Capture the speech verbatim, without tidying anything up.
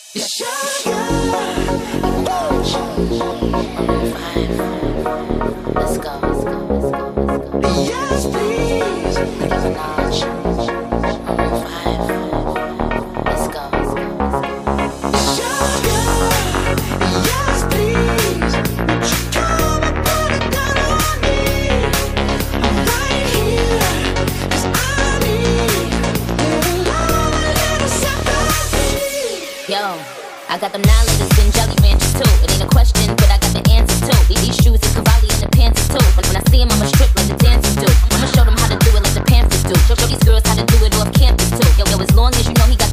I got them nine liters and jelly ranches too. It ain't a question, but I got the answers too. These shoes is Cavalli and the pants is too. When I see them, I'ma strip like the dancers do. I'ma show them how to do it like the Panthers do. Show, show these girls how to do it off campus too. Yo, yo, as long as you know he got